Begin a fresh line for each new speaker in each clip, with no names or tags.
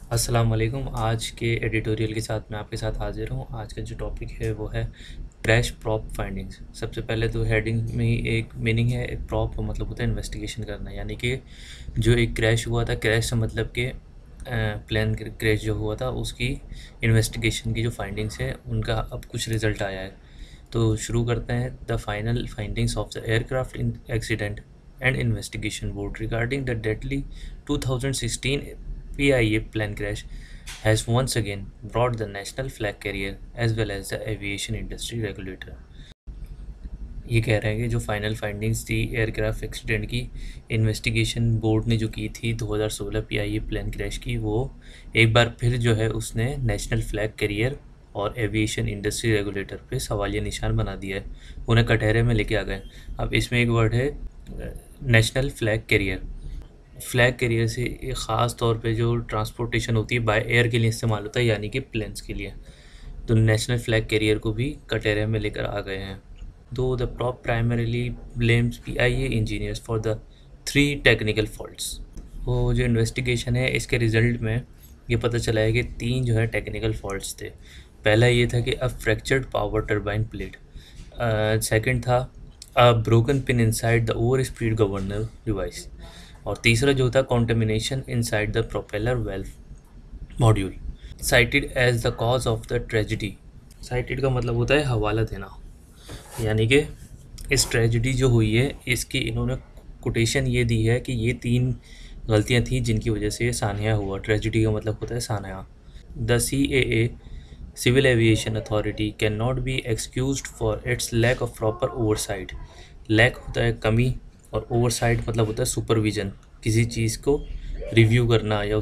अस्सलाम वालेकुम। आज के एडिटोरियल के साथ मैं आपके साथ हाज़िर हूँ। आज का जो टॉपिक है वो है क्रैश प्रॉप फाइंडिंग्स। सबसे पहले तो हेडिंग में ही एक मीनिंग है। एक प्रॉप का मतलब होता है इन्वेस्टिगेशन करना, यानी कि जो एक क्रैश हुआ था, क्रैश का मतलब कि प्लेन क्रैश जो हुआ था उसकी इन्वेस्टिगेशन की जो फाइंडिंग्स है उनका अब कुछ रिज़ल्ट आया है। तो शुरू करते हैं। The final findings of the aircraft in accident and investigation board regarding the deadly 2016 PIA plane crash has once again brought the national flag carrier as well as the aviation industry regulator। ये कह रहे हैं कि जो final findings थी aircraft accident की, investigation board ने जो की थी 2016 PIA प्लेन क्रैश की, वो एक बार फिर जो है उसने नेशनल फ्लैग कैरियर और एविएशन इंडस्ट्री रेगुलेटर पे सवालिया निशान बना दिया है, उन्हें कटहरे में लेके आ गए। अब इसमें एक वर्ड है national flag carrier. Flag carrier से एक ख़ास तौर पे जो ट्रांसपोर्टेशन होती है बाय एयर के लिए इस्तेमाल होता है, यानी कि प्लेन्स के लिए। तो नेशनल फ्लैग कैरियर को भी कटहरे में लेकर आ गए हैं। दो the probe primarily blames PIA engineers for the 3 technical faults. वो जो इन्वेस्टिगेशन है इसके रिज़ल्ट में ये पता चला है कि 3 जो है टेक्निकल फॉल्ट्स थे। पहला ये था कि a fractured power turbine plate, second था a broken pin inside the over speed governor device, और तीसरा जो था contamination inside the propeller valve module, cited as the cause of the tragedy. Cited का मतलब होता है हवाला देना, यानी कि इस ट्रेजिडी जो हुई है इसकी इन्होंने कोटेशन ये दी है कि ये 3 गलतियां थी जिनकी वजह से ये सान्या हुआ। ट्रेजिडी का मतलब होता है सान्या। The CAA civil aviation authority can not be excused for its lack of proper oversight. Lack होता है कमी और ओवरसाइट मतलब होता है सुपरविजन, किसी चीज़ को रिव्यू करना या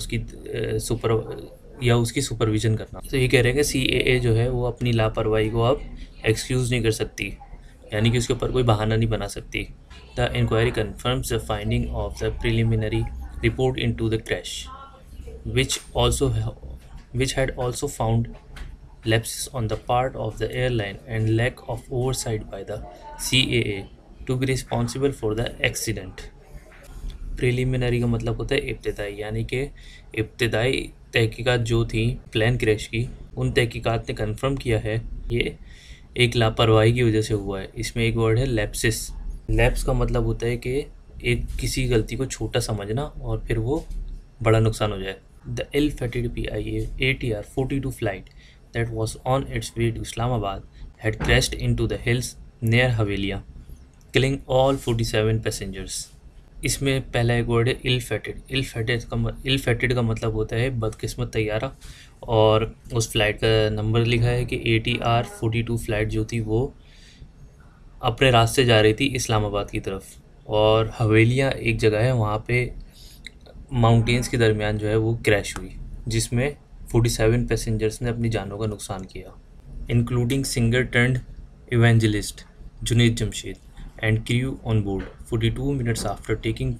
उसकी सुपरविजन करना। तो ये कह रहे हैं कि CAA जो है वो अपनी लापरवाही को अब एक्सक्यूज़ नहीं कर सकती, यानी कि उसके ऊपर कोई बहाना नहीं बना सकती। The inquiry confirms the finding of the preliminary report into the crash which also which had also found lapses on the part of the airline and lack of oversight by the CAA to be responsible for the accident। Preliminary का मतलब होता है इब्तदाई, यानी कि इब्तदाई तहकीकात जो थी प्लेन क्रैश की, उन तहकीकात ने कंफर्म किया है ये एक लापरवाही की वजह से हुआ है। इसमें एक वर्ड है लैप्सिस। लैप्स का मतलब होता है कि एक किसी गलती को छोटा समझना और फिर वो बड़ा नुकसान हो जाए। The ill-fated PIA ATR 42 flight that was on its way to Islamabad had crashed into the hills near Haveliya, killing all 47 passengers। इसमें पहला एक वर्ड है इल फेटेड। इल फेटेड का मतलब होता है बदकिस्मत तैयारा, और उस फ्लाइट का नंबर लिखा है कि ATR 42 फ्लाइट जो थी वो अपने रास्ते जा रही थी इस्लामाबाद की तरफ, और हवेलियाँ एक जगह है वहाँ पे माउंटेन्स के दरमियान जो है वो क्रैश हुई, जिसमें 47 पैसेंजर्स ने अपनी जानों का नुकसान किया, including singer turned evangelist Junaid Jamshed and crew on board 42 minutes after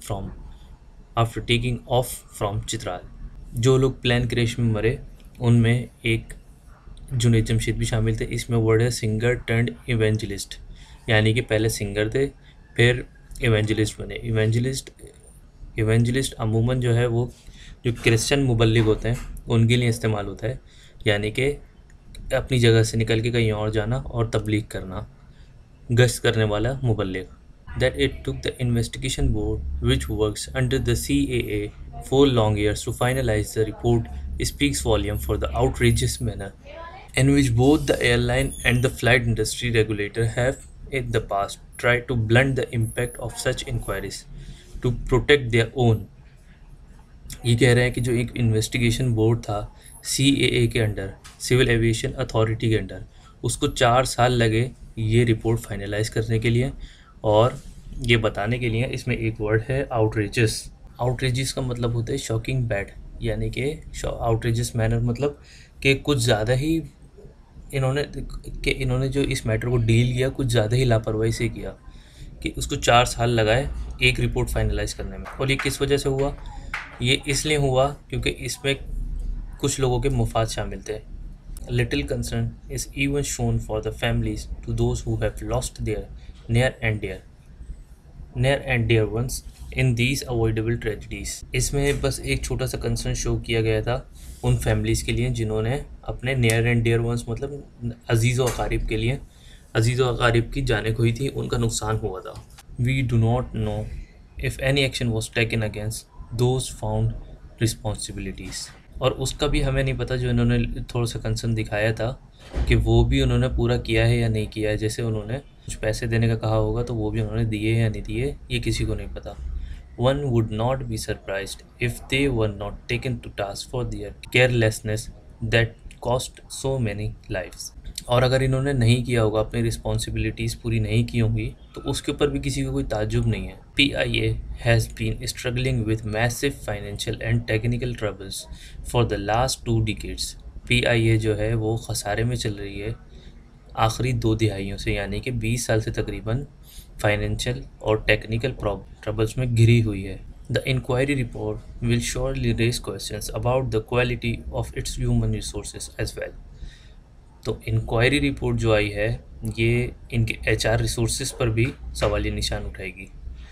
taking off from Chitral. जो लोग प्लेन क्रैश में मरे उनमें एक जुनैद जमशेद भी शामिल थे। इसमें वर्ड है सिंगर टर्न्ड इवेंजलिस्ट, यानी कि पहले सिंगर थे फिर इवेंजलिस्ट बने। इवेंजलिस्ट अमूमन जो है वो जो क्रिश्चियन मुबल्लिग होते हैं उनके लिए इस्तेमाल होता है, यानी कि अपनी जगह से निकल के कहीं और जाना और तबलीग करना, गश्त करने वाला मुबल्लिग। That it took the investigation board, which works under the CAA, 4 long years to finalize the report speaks volume for the outrageous manner in which both the airline and the flight industry regulator have in the past tried to blunt the impact of such inquiries to protect their own। ये कह रहे हैं कि जो एक investigation board था CAA के under, civil aviation authority के अंडर, उसको 4 साल लगे ये रिपोर्ट फाइनलाइज करने के लिए और ये बताने के लिए। इसमें एक वर्ड है आउटरेजस। आउटरेजस का मतलब होता है शॉकिंग बैड, यानी कि आउटरेजस मैनर मतलब कि कुछ ज़्यादा ही इन्होंने जो इस मैटर को डील किया कुछ ज़्यादा ही लापरवाही से किया कि उसको 4 साल लगाए एक रिपोर्ट फाइनलाइज करने में। और ये किस वजह से हुआ? ये इसलिए हुआ क्योंकि इसमें कुछ लोगों के मुफाद शामिल थे। Little concern is even shown for the families to those who have lost their near and dear ones in these avoidable tragedies। इसमें बस एक छोटा सा कंसर्न शो किया गया था उन फैमिलीज़ के लिए जिन्होंने अपने नियर एंड डियर वंस मतलब अजीज़ व अकारीब के लिए अजीज़ व अकारीब की जानें खोई थी, उनका नुकसान हुआ था। We do not know if any action was taken against those found responsibilities, और उसका भी हमें नहीं पता जो इन्होंने थोड़ा सा कंसर्न दिखाया था कि वो भी उन्होंने पूरा किया है या नहीं किया है। जैसे उन्होंने कुछ पैसे देने का कहा होगा तो वो भी उन्होंने दिए या नहीं दिए, ये किसी को नहीं पता। One would not be surprised if they were not taken to task for their carelessness that cost so many lives. और अगर इन्होंने नहीं किया होगा, अपनी रिस्पॉन्सिबिलिटीज़ पूरी नहीं की होंगी, तो उसके ऊपर भी किसी को कोई ताज्जुब नहीं है। PIA has been struggling with massive financial and technical troubles for the last 2 decades. PIA जो है वो खसारे में चल रही है आखिरी 2 दिहाइयों से, यानी कि 20 साल से तकरीबन फाइनेंशियल और टेक्निकल ट्रबल्स में घिरी हुई है। The inquiry report will surely raise questions about the quality of its human resources as well. तो इंक्वायरी रिपोर्ट जो आई है ये इनके HR रिसोर्सेज पर भी सवालिया निशान उठाएगी।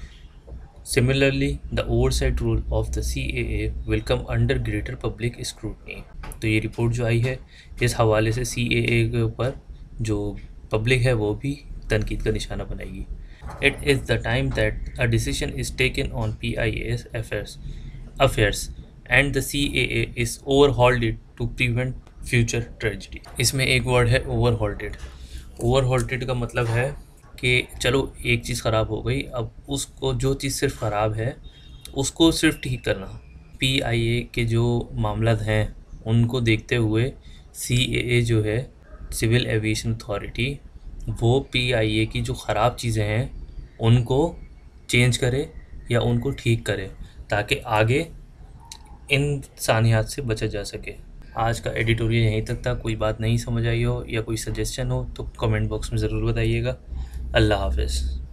Similarly, the oversight rule of the CAA will come under greater public scrutiny. तो ये रिपोर्ट जो आई है इस हवाले से CAA के ऊपर जो पब्लिक है वो भी तनकीद का निशाना बनाएगी। It is the time that a decision is taken on PIA's affairs and the CAA is overhauled to prevent future tragedy. इसमें एक वर्ड है overhauled। overhauled का मतलब है कि चलो एक चीज़ ख़राब हो गई, अब उसको जो चीज़ सिर्फ ख़राब है उसको सिर्फ ठीक करना। PIA के जो मामला हैं उनको देखते हुए CAA जो है सिविल एविएशन अथॉरिटी, वो PIA की जो ख़राब चीज़ें हैं उनको चेंज करे या उनको ठीक करे ताकि आगे इंसानियत से बचा जा सके। आज का एडिटोरियल यहीं तक था। कोई बात नहीं समझ आई हो या कोई सजेशन हो तो कमेंट बॉक्स में ज़रूर बताइएगा। अल्लाह हाफ़िज़।